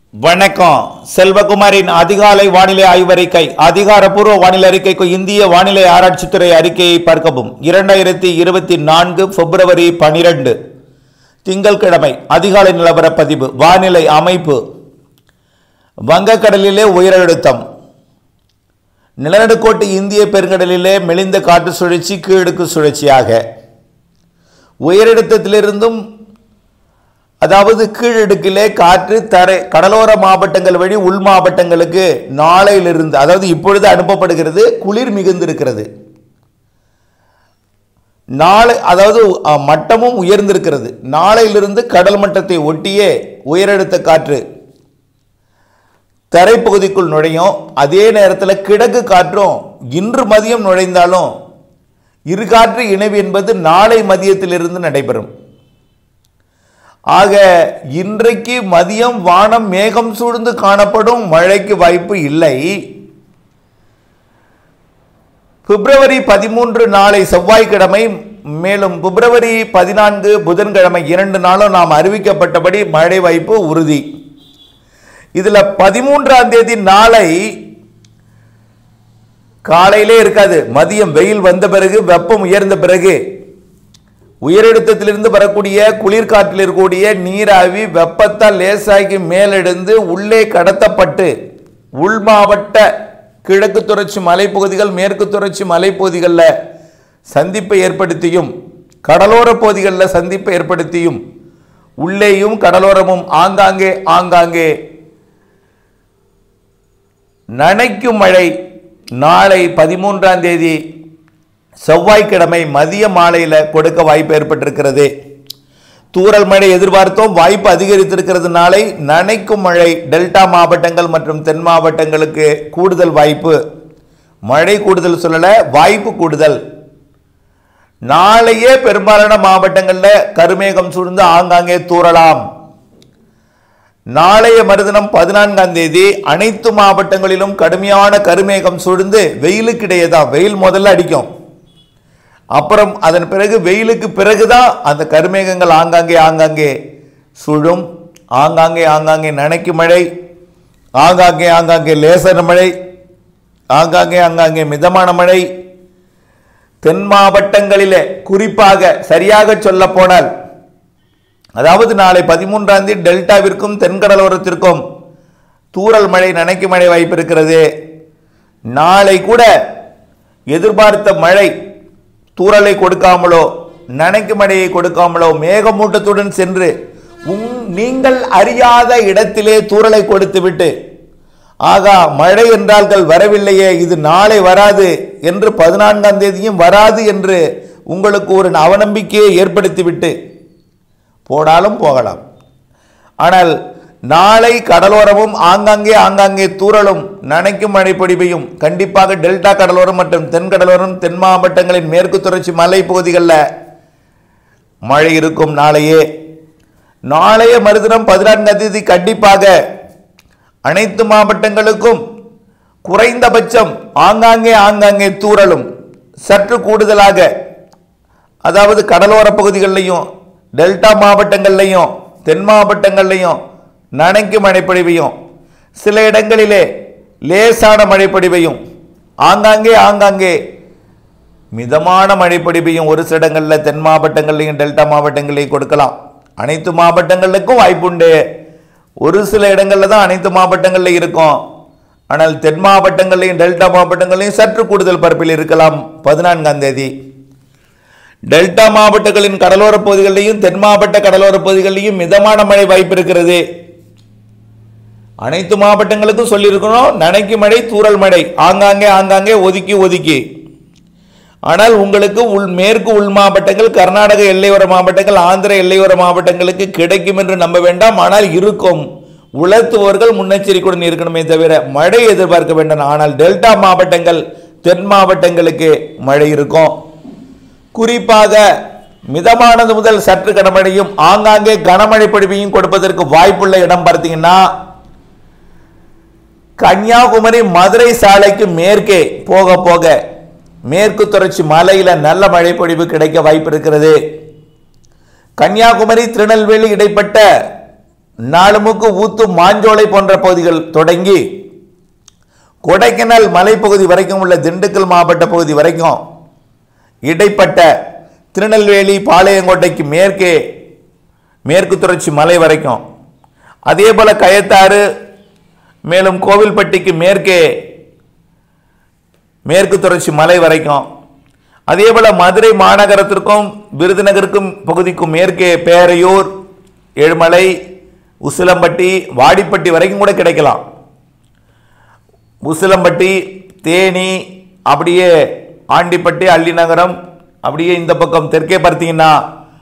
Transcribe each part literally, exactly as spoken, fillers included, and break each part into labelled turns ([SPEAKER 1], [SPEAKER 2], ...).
[SPEAKER 1] வணக்கம். செல்வகுமாரின் அதிகாலை வானிலை ஆய்வறிக்கை. அதிகாரப்பூர்வ வானிலை அறிக்கைக்கு இந்திய வானிலை ஆராய்ச்சித்துறை அறிக்கையை பார்க்கவும். இரண்டாயிரத்தி இருபத்தி நான்கு பிப்ரவரி பனிரெண்டு திங்கட்கிழமை அதிகாலை நிலவர பதிவு. வானிலை அமைப்பு. வங்கக்கடலிலே உயரழுத்தம். நிலநடுக்கோட்டு இந்திய பெருங்கடலிலே மெலிந்த காற்று சுழற்சி கீழடுக்கு சுழற்சியாக உயரழுத்தத்திலிருந்தும் அதாவது கீழடுக்கிலே காற்று தரை கடலோர மாவட்டங்கள் வழி உள் மாவட்டங்களுக்கு நாளையிலிருந்து அதாவது இப்பொழுது அனுப்பப்படுகிறது. குளிர் மிகுந்திருக்கிறது. நாளை அதாவது மட்டமும் உயர்ந்திருக்கிறது. நாளையிலிருந்து கடல் மட்டத்தை ஒட்டியே உயரழுத்த காற்று தரைப்பகுதிக்குள் நுழையும். அதே நேரத்தில் கிழக்கு காற்றும் இன்று மதியம் நுழைந்தாலும் இரு காற்று இணைவு என்பது நாளை மதியத்திலிருந்து நடைபெறும். ஆக இன்றைக்கு மதியம் வானம் மேகம் சூழ்ந்து காணப்படும். மழைக்கு வாய்ப்பு இல்லை. பிப்ரவரி பதிமூன்று நாளை செவ்வாய்க்கிழமை, மேலும் பிப்ரவரி பதினான்கு புதன்கிழமை இரண்டு நாளும் நாம் அறிவிக்கப்பட்டபடி மழை வாய்ப்பு உறுதி. இதுல பதிமூன்றாம் தேதி நாளை காலையிலே இருக்காது. மதியம் வெயில் வந்த பிறகு, வெப்பம் உயர்ந்த பிறகு, உயரழுத்தத்திலிருந்து வரக்கூடிய குளிர்காற்றில் இருக்கக்கூடிய நீராவி வெப்பத்தால் லேசாகி மேலெழுந்து உள்ளே கடத்தப்பட்டு உள் மாவட்ட கிழக்கு தொடர்ச்சி மலைப்பகுதிகள், மேற்கு தொடர்ச்சி மலைப்பகுதிகளில் சந்திப்பை ஏற்படுத்தியும், கடலோர பகுதிகளில் சந்திப்பை ஏற்படுத்தியும், உள்ளேயும் கடலோரமும் ஆங்காங்கே ஆங்காங்கே நனைக்கும் மழை நாளை பதிமூன்றாம் தேதி செவ்வாய்க்கிழமை மதிய மாலையில் கொடுக்க வாய்ப்பு ஏற்பட்டிருக்கிறது. தூறல் மழை எதிர்பார்த்தோம், வாய்ப்பு அதிகரித்திருக்கிறது. நாளை நனைக்கும் மழை டெல்டா மாவட்டங்கள் மற்றும் தென் மாவட்டங்களுக்கு கூடுதல் வாய்ப்பு. மழை கூடுதல் சொல்லல, வாய்ப்பு கூடுதல். நாளையே பெரும்பாலான மாவட்டங்களில் கருமேகம் சூழ்ந்து ஆங்காங்கே தூறலாம். நாளைய மறுதினம் பதினான்காம் தேதி அனைத்து மாவட்டங்களிலும் கடுமையான கருமேகம் சூழ்ந்து வெயிலுக்கு இடையே தான் வெயில் முதல்ல அடிக்கும். அப்புறம் அதன் பிறகு வெயிலுக்கு பிறகுதான் அந்த கருமேகங்கள் ஆங்காங்கே ஆங்காங்கே சுழும். ஆங்காங்கே ஆங்காங்கே நனைக்கும் மழை, ஆங்காங்கே ஆங்காங்கே லேசர் மழை, ஆங்காங்கே ஆங்காங்கே மிதமான மழை. தென் மாவட்டங்களிலே குறிப்பாக சரியாக சொல்ல போனால், அதாவது நாளை பதிமூன்றாம் தேதி டெல்டாவிற்கும் தென்கடலோரத்திற்கும் தூறல் மழை, நனைக்கும் மழை வாய்ப்பு இருக்கிறது. நாளை கூட எதிர்பார்த்த மழை தூறலை கொடுக்காமலோ நனைக்கும் மழையை கொடுக்காமலோ மேகமூட்டத்துடன் சென்று உங் நீங்கள் அறியாத இடத்திலே தூறலை கொடுத்துவிட்டு, ஆகா மழை என்றால்கள் வரவில்லையே, இது நாளை வராது என்று பதினான்காம் தேதியும் வராது என்று உங்களுக்கு ஒரு அவநம்பிக்கையை ஏற்படுத்திவிட்டு போனாலும் போகலாம். ஆனால் நாளை கடலோரமும் ஆங்காங்கே ஆங்காங்கே தூறலும் நனைக்கும் மழை பொழிவையும் கண்டிப்பாக டெல்டா கடலோரம் மற்றும் தென்கடலோரம் தென் மாவட்டங்களின் மேற்கு தொடர்ச்சி மலை பகுதிகளில் மழை இருக்கும். நாளையே நாளைய மறுதினம் பதினான்காம் தேதி கண்டிப்பாக அனைத்து மாவட்டங்களுக்கும் குறைந்தபட்சம் ஆங்காங்கே ஆங்காங்கே தூறலும் சற்று கூடுதலாக, அதாவது கடலோர பகுதிகளிலையும் டெல்டா மாவட்டங்கள்லையும் தென் மாவட்டங்கள்லையும் நனைக்கும் மழைப்பொழிவையும், சில இடங்களிலே லேசான மழைப்பொழிவையும், ஆங்காங்கே ஆங்காங்கே மிதமான மழைப்பொழிவையும் ஒரு சில இடங்களில் தென் மாவட்டங்கள்லையும் டெல்டா மாவட்டங்களையும் கொடுக்கலாம். அனைத்து மாவட்டங்களுக்கும் வாய்ப்புண்டு. ஒரு சில இடங்களில் தான் அனைத்து மாவட்டங்களில் இருக்கும். ஆனால் தென் மாவட்டங்களையும் டெல்டா மாவட்டங்களையும் சற்று கூடுதல் பரப்பில் இருக்கலாம். பதினான்காம் தேதி டெல்டா மாவட்டங்களின் கடலோர பகுதிகளிலையும் தென் மாவட்ட கடலோர பகுதிகளிலையும் மிதமான மழை வாய்ப்பு இருக்கிறது. அனைத்து மாவட்டங்களுக்கும் சொல்லியிருக்கணும் நனைக்கும் மழை, தூறல் மழை ஆங்காங்கே ஆங்காங்கே ஒதுக்கி ஒதுக்கி. ஆனால் உங்களுக்கு உள் மேற்கு உள் மாவட்டங்கள், கர்நாடக எல்லையோர மாவட்டங்கள், ஆந்திர எல்லையோர மாவட்டங்களுக்கு கிடைக்கும் என்று நம்ப வேண்டாம். ஆனால் இருக்கும். உலர்த்துவர்கள் முன்னெச்சரிக்கையுடன் இருக்கணுமே தவிர மழை எதிர்பார்க்க வேண்டாம். ஆனால் டெல்டா மாவட்டங்கள் தென் மாவட்டங்களுக்கு மழை இருக்கும். குறிப்பாக மிதமானது முதல் சற்று கனமழையும் ஆங்காங்கே கனமழை பொழிவையும் கொடுப்பதற்கு வாய்ப்புள்ள இடம் பார்த்தீங்கன்னா கன்னியாகுமரி மதுரை சாலைக்கு மேற்கே போக போக மேற்கு தொடர்ச்சி மலையில நல்ல மழை பொழிவு கிடைக்க வாய்ப்பு இருக்கிறது. கன்னியாகுமரி திருநெல்வேலி இடைப்பட்ட நாலுமுக்கு ஊத்து மாஞ்சோலை போன்ற பகுதிகள் தொடங்கி கொடைக்கானல் மலைப்பகுதி வரைக்கும் உள்ள திண்டுக்கல் மாவட்ட பகுதி வரைக்கும் இடைப்பட்ட திருநெல்வேலி பாளையங்கோட்டைக்கு மேற்கே மேற்கு தொடர்ச்சி மலை வரைக்கும், அதே போல கயத்தாறு மேலும் கோவில்பட்டிக்கு மேற்கே மேற்கு தொடர்ச்சி மலை வரைக்கும், அதே போல மதுரை மாநகரத்திற்கும் விருதுநகருக்கும் பகுதிக்கும் மேற்கே பேரையூர், ஏழுமலை, உசிலம்பட்டி, வாடிப்பட்டி வரைக்கும் கூட கிடைக்கலாம். உசிலம்பட்டி, தேனி, அப்படியே ஆண்டிப்பட்டி, அள்ளிநகரம், அப்படியே இந்த பக்கம் தெற்கே பார்த்தீங்கன்னா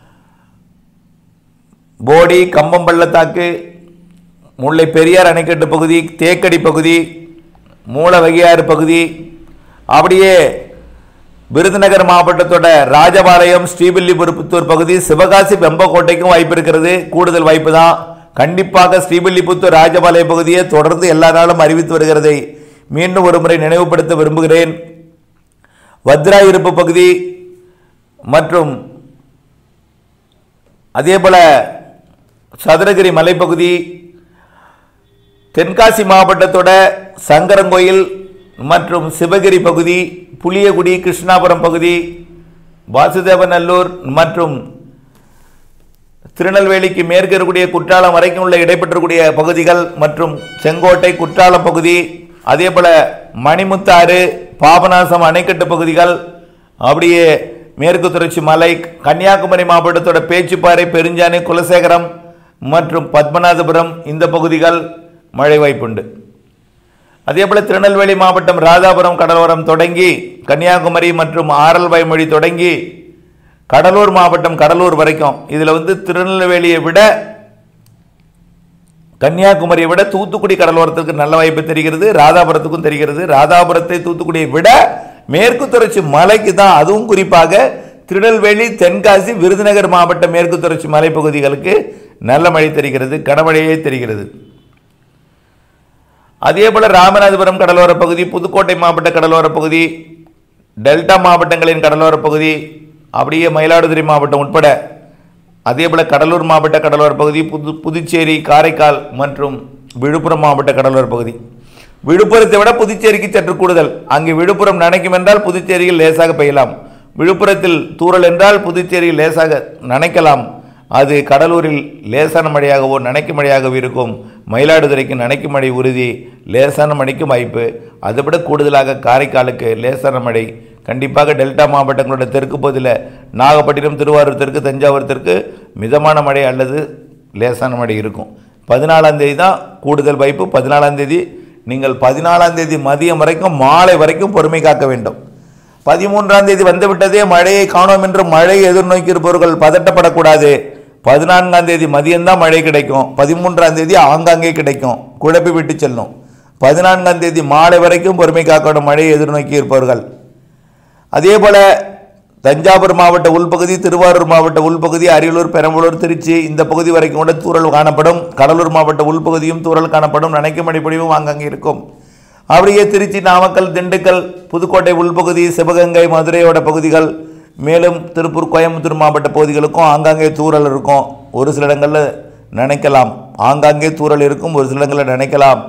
[SPEAKER 1] போடி, கம்பம் பள்ளத்தாக்கு, முல்லை பெரியார் அணைக்கட்டு பகுதி, தேக்கடி பகுதி, மூலவகையாறு பகுதி, அப்படியே விருதுநகர் மாவட்டத்தோட ராஜபாளையம், ஸ்ரீவில்லிபுத்தூர் பகுதி, சிவகாசி, வெம்பக்கோட்டைக்கும் வாய்ப்பு இருக்கிறது. கூடுதல் வாய்ப்பு தான். கண்டிப்பாக ஸ்ரீவில்லிபுத்தூர் ராஜபாளைய பகுதியை தொடர்ந்து எல்லா நாளும் அறிவித்து வருகிறதை மீண்டும் ஒரு முறை நினைவுபடுத்த விரும்புகிறேன். வத்ரா இருப்பு பகுதி மற்றும் அதே போல சதுரகிரி மலைப்பகுதி, தென்காசி மாவட்டத்தோட சங்கரங்கோயில் மற்றும் சிவகிரி பகுதி, புளியகுடி, கிருஷ்ணாபுரம் பகுதி, வாசுதேவநல்லூர் மற்றும் திருநெல்வேலிக்கு மேற்கு இருக்கக்கூடிய குற்றாலம் வரைக்கும் உள்ள இடைப்பெற்றக்கூடிய பகுதிகள் மற்றும் செங்கோட்டை, குற்றாலம் பகுதி, அதே போல மணிமுத்தாறு, பாபநாசம் அணைக்கட்டு பகுதிகள், அப்படியே மேற்கு தொடர்ச்சி மலை, கன்னியாகுமரி மாவட்டத்தோட பேச்சுப்பாறை, பெருஞ்சாணி, குலசேகரம் மற்றும் பத்மநாதபுரம் இந்த பகுதிகள் மழை வாய்ப்புண்டு. அதே போல திருநெல்வேலி மாவட்டம் ராதாபுரம் கடலோரம் தொடங்கி கன்னியாகுமரி மற்றும் ஆரல்வாய்மொழி தொடங்கி கடலூர் மாவட்டம் கடலூர் வரைக்கும், இதில் வந்து திருநெல்வேலியை விட கன்னியாகுமரியை விட தூத்துக்குடி கடலோரத்துக்கு நல்ல வாய்ப்பு தெரிகிறது, ராதாபுரத்துக்கும் தெரிகிறது. ராதாபுரத்தை தூத்துக்குடியை விட மேற்கு தொடர்ச்சி மலைக்கு தான், அதுவும் குறிப்பாக திருநெல்வேலி, தென்காசி, விருதுநகர் மாவட்ட மேற்கு தொடர்ச்சி மலைப்பகுதிகளுக்கு நல்ல மழை தெரிகிறது, கனமழையே தெரிகிறது. அதே போல ராமநாதபுரம் கடலோர பகுதி, புதுக்கோட்டை மாவட்ட கடலோர பகுதி, டெல்டா மாவட்டங்களின் கடலோர பகுதி, அப்படியே மயிலாடுதுறை மாவட்டம் உட்பட, அதே போல கடலூர் மாவட்ட கடலோர பகுதி, புது புதுச்சேரி, காரைக்கால் மற்றும் விழுப்புரம் மாவட்ட கடலோர பகுதி. விழுப்புரத்தை விட புதுச்சேரிக்கு சற்று கூடுதல். அங்கே விழுப்புரம் நனைக்கும் என்றால் புதுச்சேரியில் லேசாக பெய்யலாம். விழுப்புரத்தில் தூறல் என்றால் புதுச்சேரியில் லேசாக நனைக்கலாம். அது கடலூரில் லேசான மழையாகவோ நனைக்கும் மழையாகவோ இருக்கும். மயிலாடுதுறைக்கு நனைக்கும் மழை உறுதி, லேசான மழைக்கு வாய்ப்பு. அதை விட கூடுதலாக காரைக்காலுக்கு லேசான மழை. கண்டிப்பாக டெல்டா மாவட்டங்களோட தெற்கு பகுதியில் நாகப்பட்டினம், திருவாரூர் தெற்கு, தஞ்சாவூர் தெற்கு மிதமான மழை அல்லது லேசான மழை இருக்கும். பதினாலாம் தேதி தான் கூடுதல் வாய்ப்பு. பதினாலாம் தேதி நீங்கள் பதினாலாம் தேதி மதியம் வரைக்கும் மாலை வரைக்கும் பொறுமை காக்க வேண்டும். பதிமூன்றாம் தேதி வந்துவிட்டதே மழையை காணோம் என்று மழையை எதிர்நோக்கி இருப்பவர்கள் பதட்டப்படக்கூடாது. பதினான்காம் தேதி மதியம்தான் மழை கிடைக்கும். பதிமூன்றாம் தேதி ஆங்காங்கே கிடைக்கும், குழப்பி விட்டு செல்லும். பதினான்காம் தேதி மாலை வரைக்கும் பொறுமை காக்கணும் மழையை எதிர்நோக்கி இருப்பவர்கள். அதே போல தஞ்சாவூர் மாவட்ட உள்பகுதி, திருவாரூர் மாவட்ட உள்பகுதி, அரியலூர், பெரம்பலூர், திருச்சி இந்த பகுதி வரைக்கும் கூட தூறல் காணப்படும். கடலூர் மாவட்ட உள்பகுதியும் தூறல் காணப்படும். நனைக்கும் மழை பொழிவும் ஆங்காங்கே இருக்கும். அப்படியே திருச்சி, நாமக்கல், திண்டுக்கல், புதுக்கோட்டை உள்பகுதி, சிவகங்கை, மதுரையோட பகுதிகள், மேலும் திருப்பூர், கோயம்புத்தூர் மாவட்ட பகுதிகளுக்கும் ஆங்காங்கே தூறல் இருக்கும். ஒரு சில இடங்களில் நினைக்கலாம், ஆங்காங்கே தூறல் இருக்கும், ஒரு சில இடங்களில் நினைக்கலாம்.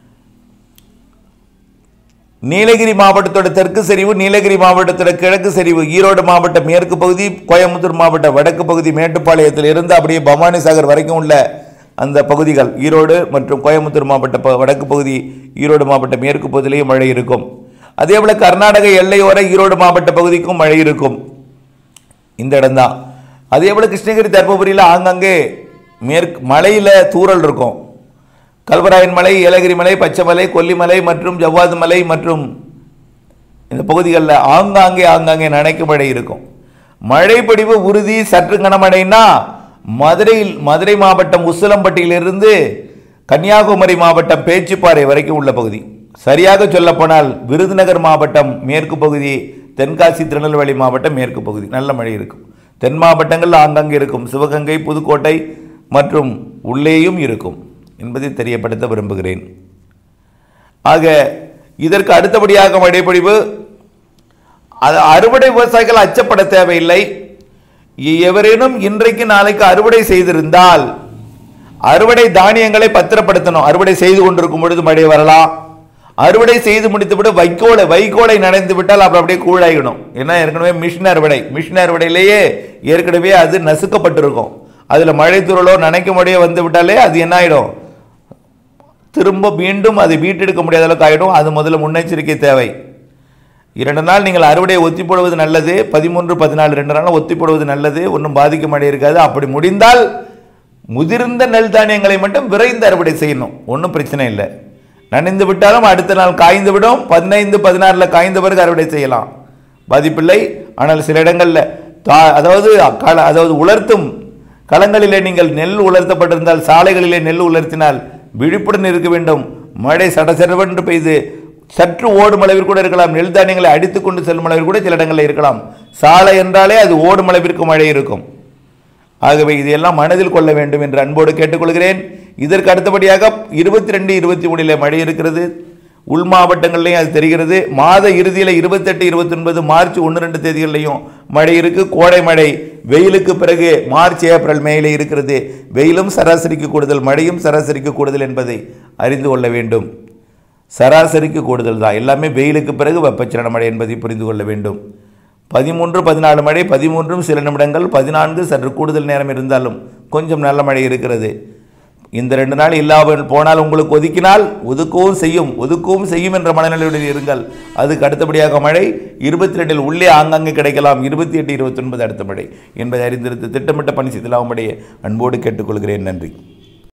[SPEAKER 1] நீலகிரி மாவட்டத்தோட தெற்கு சரிவு, நீலகிரி மாவட்டத்தோட கிழக்கு சரிவு, ஈரோடு மாவட்ட மேற்கு பகுதி, கோயம்புத்தூர் மாவட்ட வடக்கு பகுதி, மேட்டுப்பாளையத்தில் இருந்து அப்படியே பவானி சாகர் வரைக்கும் உள்ள அந்த பகுதிகள், ஈரோடு மற்றும் கோயம்புத்தூர் மாவட்ட வடக்கு பகுதி, ஈரோடு மாவட்ட மேற்கு பகுதியிலேயும் மழை இருக்கும். அதே போல கர்நாடக எல்லையோர ஈரோடு மாவட்ட பகுதிக்கும் மழை இருக்கும். இந்த இடம்தான். அதே போல கிருஷ்ணகிரி, தர்மபுரியில் ஆங்காங்கே மேற்கு மலையில் தூறல் இருக்கும். கல்வராயன் மலை, ஏலகிரி மலை, பச்சைமலை, கொல்லிமலை மற்றும் ஜவ்வாது மலை மற்றும் இந்த பகுதிகளில் ஆங்காங்கே ஆங்காங்கே நனைக்கும் மழை இருக்கும். மழை பொழிவு உறுதி. சற்று கனமழைனா மதுரையில் மதுரை மாவட்டம் உசிலம்பட்டியிலிருந்து கன்னியாகுமரி மாவட்டம் பேச்சுப்பாறை வரைக்கும் உள்ள பகுதி. சரியாக சொல்லப்போனால் விருதுநகர் மாவட்டம் மேற்கு பகுதி, தென்காசி, திருநெல்வேலி மாவட்டம் மேற்கு பகுதி நல்ல மழை இருக்கும். தென் மாவட்டங்கள் ஆங்காங்கே இருக்கும். சிவகங்கை, புதுக்கோட்டை மற்றும் உள்ளேயும் இருக்கும் என்பதை தெரியப்படுத்த விரும்புகிறேன். ஆக இதற்கு அடுத்தபடியாக மழைப்பொழிவு. அது அறுவடை விவசாயிகள் அச்சப்பட தேவையில்லை. எவரேனும் இன்றைக்கு நாளைக்கு அறுவடை செய்திருந்தால் அறுவடை தானியங்களை பத்திரப்படுத்தணும். அறுவடை செய்து கொண்டிருக்கும் பொழுது மழை வரலாம். அறுவடை செய்து முடித்துவிட்டு வைக்கோலை வைக்கோலை நனைந்து விட்டால் அப்புறம் அப்படியே கூழாயிடும். ஏன்னா ஏற்கனவே மிஷின் அறுவடை மிஷின் அறுவடையிலேயே ஏற்கனவே அது நசுக்கப்பட்டிருக்கும். அதில் மழை துறளோ நனைக்க முடிய வந்து விட்டாலே அது என்ன ஆகிடும், திரும்ப மீண்டும் அதை வீட்டெடுக்க முடியாத அளவுக்கு ஆகிடும். அது முதல்ல முன்னெச்சரிக்கை தேவை. இரண்டு நாள் நீங்கள் அறுவடையை ஒத்தி போடுவது நல்லது. பதிமூன்று பதினாலு ரெண்டு நாள் ஒத்தி போடுவது நல்லது. ஒன்றும் பாதிக்க மழை இருக்காது. அப்படி முடிந்தால் முதிர்ந்த நெல் தானியங்களை மட்டும் விரைந்து அறுவடை செய்யணும். ஒன்றும் பிரச்சனை இல்லை. நனைந்து விட்டாலும் அடுத்த நாள் காய்ந்து விடும். பதினைந்து பதினாறில் காய்ந்த பிறகு அறுவடை செய்யலாம், பாதிப்பில்லை. ஆனால் சில இடங்களில் அதாவது அதாவது உலர்த்தும் களங்களிலே நீங்கள் நெல் உலர்த்தப்பட்டிருந்தால், சாலைகளிலே நெல் உலர்த்தினால் விழிப்புடன் இருக்க வேண்டும். மழை சடசடவென்று பெய்து சற்று ஓடும் அளவிற்கு கூட இருக்கலாம். நெல் தானியங்களை அடித்துக் கொண்டு செல்லும் அளவிற்கு கூட சில இடங்களில் இருக்கலாம். சாலை என்றாலே அது ஓடும் அளவிற்கு மழை இருக்கும். ஆகவே இதையெல்லாம் மனதில் கொள்ள வேண்டும் என்று அன்போடு கேட்டுக்கொள்கிறேன். இதற்கு அடுத்தபடியாக இருபத்தி ரெண்டு இருபத்தி மூணில் மழை இருக்கிறது. உள் மாவட்டங்கள்லையும் அது தெரிகிறது. மாத இறுதியில் இருபத்தெட்டு இருபத்தி ஒன்பது மார்ச் ஒன்று ரெண்டு தேதிகள்லையும் மழை இருக்கு. கோடை மழை வெயிலுக்கு பிறகு மார்ச் ஏப்ரல் மேலே இருக்கிறது. வெயிலும் சராசரிக்கு கூடுதல், மழையும் சராசரிக்கு கூடுதல் என்பதை அறிந்து கொள்ள வேண்டும். சராசரிக்கு கூடுதல் தான் எல்லாமே. வெயிலுக்கு பிறகு வெப்பச்சலன மழை என்பதை புரிந்து கொள்ள வேண்டும். பதிமூன்று பதினாலு மழை, பதிமூன்றும் சில நிமிடங்கள், பதினான்கு சற்று கூடுதல் நேரம் இருந்தாலும் கொஞ்சம் நல்ல மழை இருக்கிறது. இந்த ரெண்டு நாள் இல்லாமல் போனால் உங்களுக்கு ஒதுக்கினால் ஒதுக்கவும் செய்யும் ஒதுக்கவும் செய்யும் என்ற மனநிலையுடன் இருங்கள். அதுக்கு அடுத்தபடியாக மழை இருபத்தி ரெண்டில் உள்ளே ஆங்காங்கே கிடைக்கலாம். இருபத்தி எட்டு இருபத்தி ஒன்பது அடுத்த மழை என்பதை அறிந்திருத்து திட்டமிட்ட பணி செய்தலாகும்படியே அன்போடு கேட்டுக்கொள்கிறேன். நன்றி.